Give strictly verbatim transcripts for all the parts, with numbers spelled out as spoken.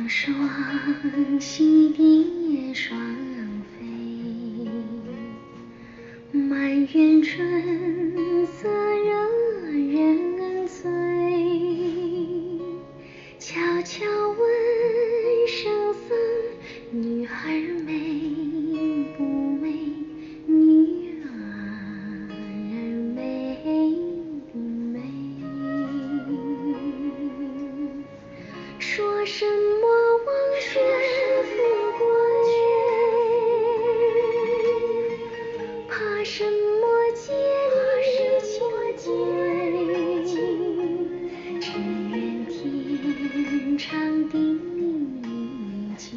双栖蝶双飞，满园春色惹人醉。悄悄问圣僧，女孩美不美？女儿美不美？说什么王权富贵，怕什么戒律清规？只愿天长地久，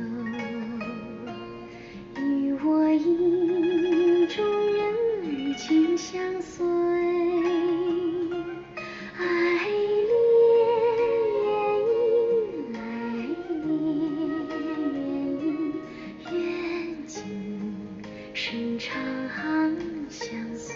与我意中人紧相随。深长相随。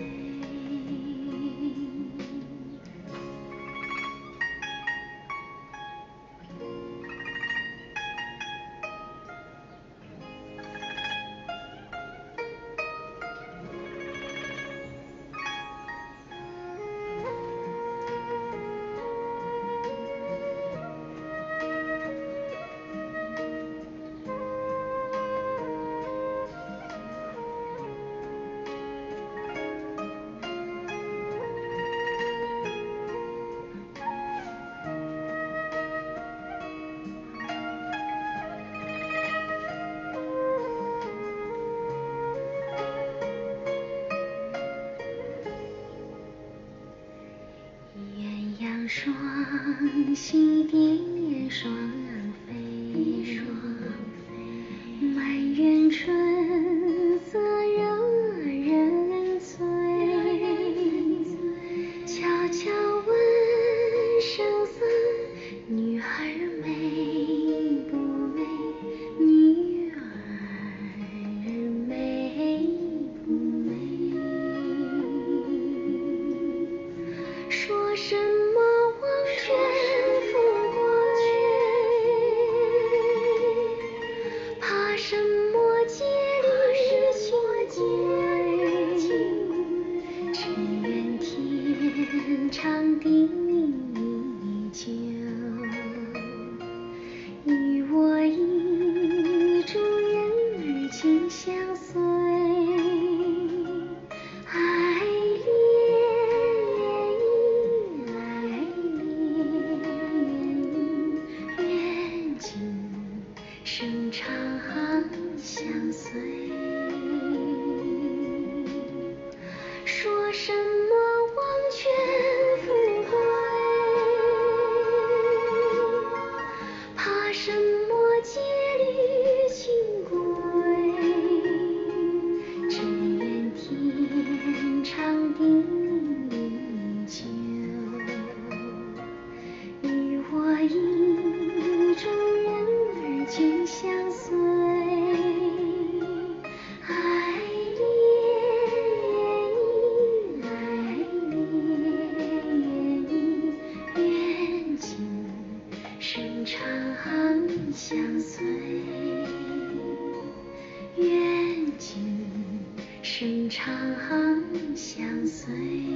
双栖蝶双飞，满园春色惹人醉。悄悄问圣僧，女孩美不美？女儿美不美？说什么王权富贵，怕什么戒律清规？只愿天长地久，与我意中人紧相随。深长相随。说什么王权富贵，怕什么戒律清规？只愿天长地久，与我意中人紧相随。爱恋，爱恋，愿今生长相随。愿今生长相随。